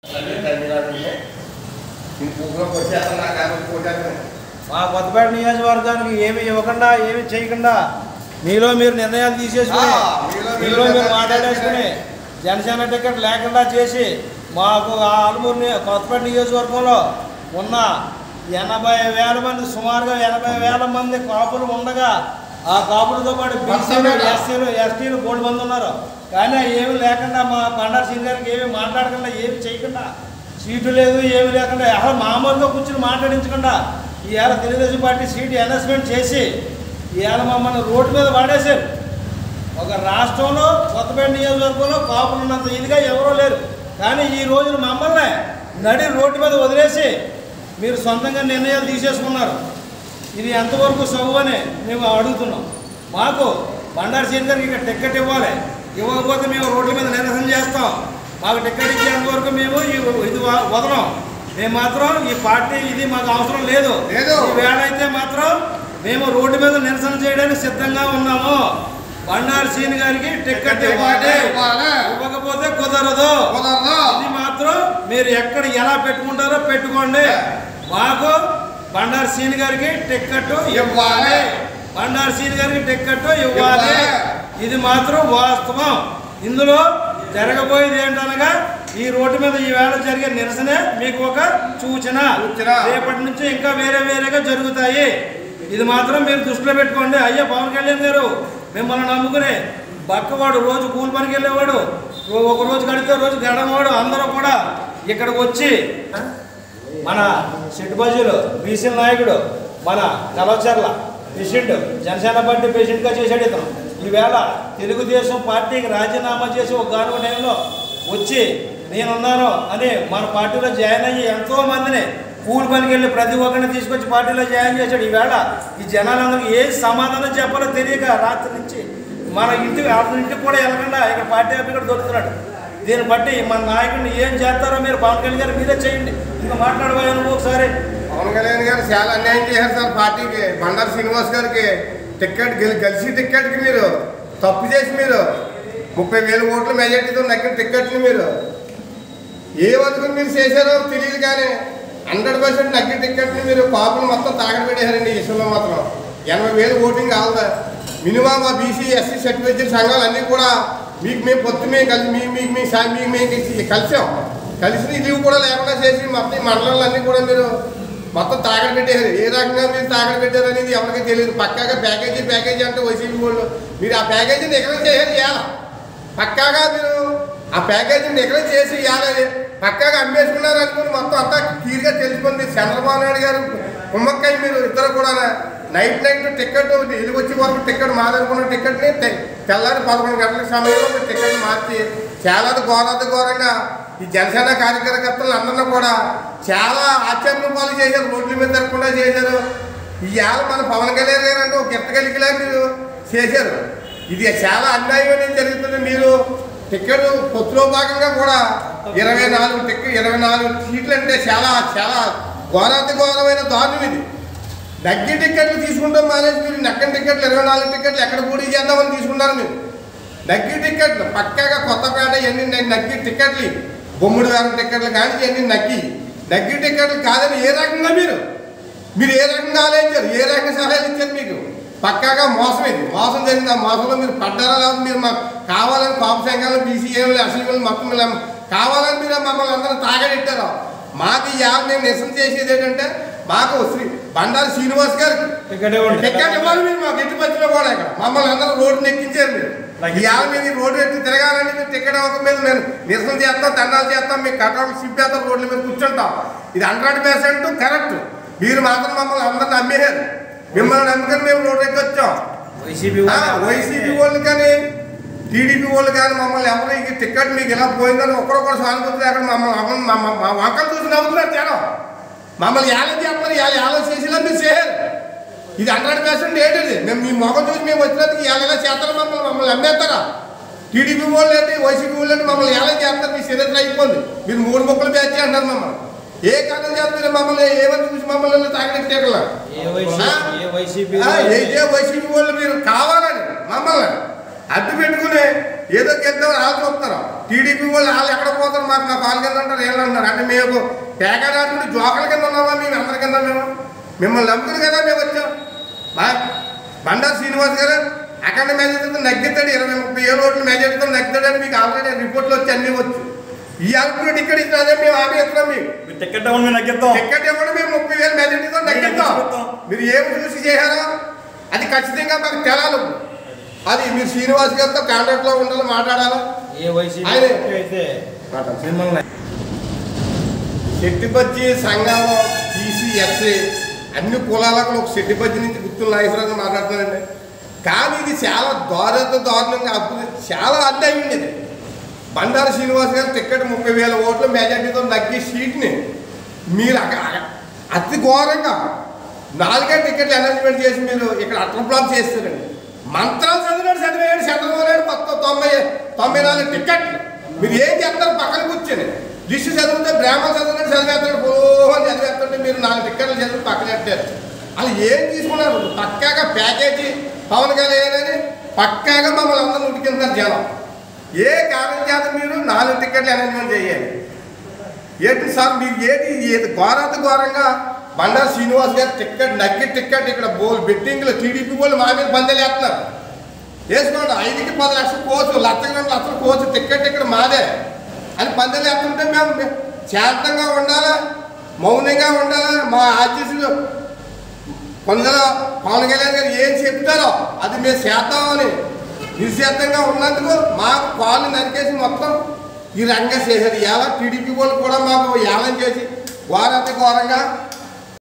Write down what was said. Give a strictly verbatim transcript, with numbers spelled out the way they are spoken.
మా కొత్తపేట నియోజకవర్గానికి ఏమి ఇవ్వకుండా ఏమి చేయకుండా మీలో మీరు నిర్ణయాలు తీసేసుకుని మీలో మీరు మాట్లాడేసుకుని జనసేన టికెట్ లేకుండా చేసి మాకు ఆలమూరు కొత్తపేట నియోజకవర్గంలో ఉన్న ఎనభై వేల మంది సుమారుగా ఎనభై వేల మంది కాపులు ఉండగా ఆ కాపులతో పాటు బీసీలు ఎస్సీలు ఎస్టీలు మూడు మంది ఉన్నారు. కానీ ఏమి లేకుండా మా బండారు సింగ్ గారికి ఏమి మాట్లాడకుండా ఏమి చేయకుండా సీటు లేదు ఏమి లేకుండా అసలు మామూలుగా కూర్చొని మాట్లాడించకుండా ఈవేళ తెలుగుదేశం పార్టీ సీటు అనౌన్స్మెంట్ చేసి ఈవేళ మమ్మల్ని రోడ్డు మీద వాడేశారు. ఒక రాష్ట్రంలో కొత్తపేట నియోజకవర్గంలో కాపులు ఉన్నంత ఇదిగా ఎవరో లేరు. కానీ ఈ రోజున మమ్మల్ని నడి రోడ్డు మీద వదిలేసి మీరు సొంతంగా నిర్ణయాలు తీసేసుకున్నారు. ఇది ఎంతవరకు సవ్వు అని మేము అడుగుతున్నాం. మాకు బండారు సింగ్ గారికి ఇక్కడ టికెట్ ఇవ్వాలి, ఇవ్వకపోతే మేము రోడ్ల మీద నిరసన చేస్తాం. మాకు టికెట్ ఇచ్చేంత వరకు మేము ఇది వదలం. మేము మాత్రం ఈ పార్టీ ఇది మాకు అవసరం లేదు. ఈవేళ అయితే మాత్రం మేము రోడ్డు మీద నిరసన చేయడానికి సిద్ధంగా ఉన్నాము. బండారు సింగ్ గారికి టికెట్ ఇవ్వాలి, ఇవ్వకపోతే కుదరదు. ఇది మాత్రం మీరు ఎక్కడ ఎలా పెట్టుకుంటారో పెట్టుకోండి. మాకు బండారు సింగ్ గారికి టికెట్ ఇవ్వాలి, బండారు సింగ్ గారికి టికెట్ ఇవ్వాలి. ఇది మాత్రం వాస్తవం. ఇందులో జరగబోయేది ఏంటనగా ఈ రోడ్డు మీద ఈవేళ జరిగే నిరసనే మీకు ఒక సూచన. రేపటి నుంచి ఇంకా వేరే వేరేగా జరుగుతాయి. ఇది మాత్రం మీరు దృష్టిలో పెట్టుకోండి. అయ్యా పవన్ కళ్యాణ్ గారు మిమ్మల్ని నమ్ముకునే బక్కవాడు, రోజు కూలి పనికి వెళ్ళేవాడు, ఒక రోజు గడితే రోజు గడమవాడు అందరూ కూడా ఇక్కడికి వచ్చి మన సిట్టుబజీలు బీసీ నాయకుడు మన కలవచర్ల పేషెంట్ జనసేన పార్టీ పేషెంట్గా చేశాడు ఇతను. ఈవేళ తెలుగుదేశం పార్టీకి రాజీనామా చేసి ఒక గాను టైంలో వచ్చి నేనున్నాను అని మన పార్టీలో జాయిన్ అయ్యి ఎంతో మందిని కూలి పనికి వెళ్ళి ప్రతి ఒక్కరిని తీసుకొచ్చి పార్టీలో జాయిన్ చేశాడు. ఈవేళ ఈ జనాలందరికీ ఏ సమాధానం చెప్పాలో తెలియక రాత్రి నుంచి మన ఇంటికి అతని ఇంటికి కూడా వెళ్ళకుండా ఇక్కడ పార్టీ ఆఫీసర్ దొరుకుతున్నాడు. దీన్ని బట్టి మన నాయకుడిని ఏం చేస్తారో మీరు పవన్ కళ్యాణ్ గారు మీరే చేయండి. ఇంకా మాట్లాడబోయాను ఒకసారి. పవన్ కళ్యాణ్ గారు చాలా అన్యాయం చేశారు సార్ పార్టీకి. బండారు శ్రీనివాస్ గారికి టికెట్ కలిసి టికెట్కి మీరు తప్పు చేసి మీరు ముప్పై వేల ఓట్ల మెజార్టీతో నక్కిన టికెట్ని మీరు ఏ వరకు మీరు చేశారో తెలియదు. కానీ హండ్రెడ్ పర్సెంట్ నక్కిన టికెట్ని మీరు కాపులు మొత్తం తాగడ పెట్టేశారండి. ఈ విషయంలో మాత్రం ఎనభై వేలు ఓటింగ్ కావాలా మినిమం ఆ బీసీ ఎస్సీ సర్టిఫికేట్ సంఘాలు అన్నీ కూడా మీకు మేము పొత్తు మేము కలిసి మీ మీకు మీ మీకు మేము కలిసాం. కలిసి లీవ్ కూడా లేకుండా చేసి మొత్తం మండలాలు అన్నీ కూడా మీరు మొత్తం తాగడ పెట్టేశారు. ఏ రకంగా మీరు తాగడ పెట్టారు అనేది ఎవరికి తెలియదు. పక్కాగా ప్యాకేజీ ప్యాకేజీ అంటే వైసీపీ వాళ్ళు మీరు ఆ ప్యాకేజీని డిక్లేర్ చేయాలి. ఇవ్వాలి పక్కాగా మీరు ఆ ప్యాకేజీని డిక్లేర్ చేసి ఇవ్వాలి. పక్కాగా అమ్మేసుకున్నారు అనుకుని మొత్తం అంతా క్లియర్గా తెలిసిపోయింది. చంద్రబాబు నాయుడు గారు కుమ్మక్కయ్య మీరు ఇద్దరు కూడా నైట్ నైట్ టికెట్ ఇల్లు వచ్చే వరకు టికెట్ మాదనుకున్న టికెట్ని తెల్లారి పదకొండు గంటల సమయంలో మీరు టికెట్ మార్చి చాలా ఘోరాతి ఘోరంగా ఈ జనసేన కార్యకర్తలు అందరినీ కూడా చాలా ఆశ్చర్యం పాలు చేశారు. రోడ్ల మీద తిరగకుండా చేశారు. ఇవాళ మన పవన్ కళ్యాణ్ గారు అంటే ఒక గిట్టగలిగిలా మీరు చేశారు. ఇది చాలా అన్యాయం అనేది జరుగుతుంది. మీరు టికెట్ పొత్తులో భాగంగా కూడా ఇరవై నాలుగు టికెట్ ఇరవై నాలుగు సీట్లు అంటే చాలా చాలా ఘోరాతి ఘోరమైన దారుణం ఇది. నగ్గి టికెట్లు తీసుకుంటాం మానేసి మీరు నక్కని టికెట్లు ఇరవై నాలుగు టికెట్లు ఎక్కడ పోటీ చేద్దామని తీసుకున్నారు. మీరు నగ్గి టికెట్లు పక్కాగా కొత్తపేట ఎన్ని నగ్గి టికెట్లు బొమ్మిడి వేల టికెట్లు కానీ ఎన్ని నగ్గి నగ్గి టికెట్లు కాదని ఏ రకంగా మీరు మీరు ఏ రకంగా ఆలోచించారు, ఏ రకంగా సలహాలు ఇచ్చారు? మీకు పక్కాగా మోసం ఇది మోసం జరిగింది. ఆ మోసంలో మీరు పడ్డారా లేదా? మీరు మాకు కావాలని పాప సంఘాలు బీసీఏలు అసలు మొత్తం కావాలని మీరు మమ్మల్ని అందరూ తాగడెట్టారు. మాకు ఈ యాప్ మేము నిరసన చేసేది ఏంటంటే మాకు శ్రీ బండారు శ్రీనివాస్ గారికి టికెట్ ఇవ్వాలి. మీరు మాకు ఎట్టి పచ్చిలో కూడా ఇక్కడ మమ్మల్ని అందరూ రోడ్డు ఎక్కించారు. మీరు ఈ యాప్ మీద రోడ్డు ఎత్తి తిరగాలని మీరు టికెట్ ఇవ్వక మీద నేను నిరసన చేస్తాం, దండాలు చేస్తాం, మీకు కట్టాలు సిప్పేస్తాం, రోడ్ల మీద కూర్చుంటాం. ఇది హండ్రెడ్ పర్సెంట్ కరెక్ట్. మీరు మాత్రం మమ్మల్ని అందరిని నమ్మేశారు. మిమ్మల్ని నమ్ముకొని మేము రోడ్డు ఎక్కి వచ్చాం. వైసీపీ వైసీపీ వాళ్ళు కానీ టీడీపీ వాళ్ళు కానీ మమ్మల్ని ఎవరు ఈ టికెట్ మీకు ఇలా పోయిందని ఒకరొకరు సానుభూతి అక్కడ మమ్మల్ని మా వంకలు చూసి నవ్వుతున్నారు జనం. మమ్మల్ని యాలం చేస్తున్నారు. యాభై యాలం చేసేలా మీరు చేయరు. ఇది హండ్రెడ్ పర్సెంట్ ఏంటిది? మేము మీ మొఖం చూసి మేము వచ్చినందుకు ఎలా చేస్తారా? మమ్మల్ని మమ్మల్ని అమ్మేస్తారా? టీడీపీ వాళ్ళు ఏంటి వైసీపీ వాళ్ళు ఏంటి మమ్మల్ని ఎలా చేస్తారు? మీ చరిత్ర అయిపోయింది. మీరు మూడు మొక్కలు పేర్చి అంటారు మమ్మల్ని. ఏ కారణం చేస్తారు మమ్మల్ని ఏమని చూసి మమ్మల్ని తాగడెట్టేలా? ఏ వైసీపీ వాళ్ళు మీరు కావాలని మమ్మల్ని అడ్డు పెట్టుకుని ఏదో గెలుద్దాం వాళ్ళు చూస్తారు. టీడీపీ వాళ్ళు వాళ్ళు ఎక్కడ పోతారు మాకు మా పాలు కింద అంటారు ఏళ్ళు అంటారు. అంటే మేము పేకాడాడుకుంటే జోకల కింద ఉన్నామా మేము అందరి కింద మేము మిమ్మల్ని నమ్ముకుని కదా మేము వచ్చాం. మా బండారు శ్రీనివాస్ గారు అఖండ మెజారిటీతో నగ్గుతాడు, ఇరవై ముప్పై ఏడు ఓట్లు మెజారిటీతో నగ్గుతాడని మీకు ఆల్రెడీ రిపోర్ట్లు వచ్చి అన్నీ వచ్చు. ఈ అల్పుడు టికెట్ ఇచ్చినా మేము ఆమె ఇస్తున్నాం. మీకు టికెట్ ఇవ్వండి, మేము నగ్గిద్దాం. టికెట్ ఇవ్వండి, మేము ముప్పై వేలు మెజారిటీతో నగ్గిద్దాం. మీరు ఏమి చూసి చేశారో అది ఖచ్చితంగా మాకు తెలాలి. అది మీరు శ్రీనివాస్ గారితో కాంటాక్ట్లో ఉండాలి, మాట్లాడాలి. ఏ వయసు అయితే శెట్టిపచ్చి సంఘం టీసీ ఎస్సీ అన్ని కులాలకు ఒక శెట్టిపచ్చి నుంచి గుర్తులు నాగేశ్వరరావు మాట్లాడుతున్నారండి. కానీ ఇది చాలా దారుణ దారుణంగా అప్పుడు చాలా అన్యాయం ఉండేది. బండారు శ్రీనివాస్ గారు టికెట్ ముప్పై వేల ఓట్లు మెజార్టీతో నగ్గి సీట్ని మీరు అతి ఘోరంగా నాలుగే టికెట్లు అనౌన్స్మెంట్ చేసి మీరు ఇక్కడ అట్రప్లాన్ చేస్తారండి. మంత్రాలు చదివాడు చదివాడు చంద్రబాబు మొత్తం తొంభై తొంభై నాలుగు టికెట్లు మీరు ఏం చేస్తారు పక్కన కూర్చొని లిస్టు చదివితే బ్రాహ్మణ చదివినట్టు చదివేస్తాడు పోని చదివేస్తుంటే మీరు నాలుగు టికెట్లు చదివి పక్కన పెట్టారు. వాళ్ళు ఏం తీసుకున్నారు? పక్కాగా ప్యాకేజీ పవన్ కళ్యాణ్ అని పక్కాగా మమ్మల్ని అందరూ ఉడికింటారు జనం. ఏ కారణం చేత మీరు నాలుగు టికెట్లు అనౌన్స్మెంట్ చేయాలి? ఏంటి సార్ మీరు ఏంటి ఏది ఘోరాత ఘోరంగా బండారు శ్రీనివాస్ గారు టికెట్ నగ్గి టికెట్ ఇక్కడ బోల్ బెట్టింగ్లో టీడీపీ వాళ్ళు మా మీద పందెలు వేస్తున్నారు. వేసుకోండి, ఐదుకి పది లక్షల కోచు లక్షకి రెండు లక్షల కోచు టికెట్ ఇక్కడ మాదే అని పందెలు వేస్తుంటే మేము శాంతంగా ఉండాలా, మౌనంగా ఉండాలా. మా ఆర్టీసీలు కొందరు పవన్ కళ్యాణ్ గారు ఏం చెప్తారో అది మేము చేద్దామని నిశ్చేతంగా ఉన్నందుకు మాకు కాళ్ళు నరికేసి మొత్తం ఈ రంగా చేశారు. ఎలా టీడీపీ వాళ్ళు కూడా మాకు ఏలం చేసి ఘోరంగా ఘోరంగా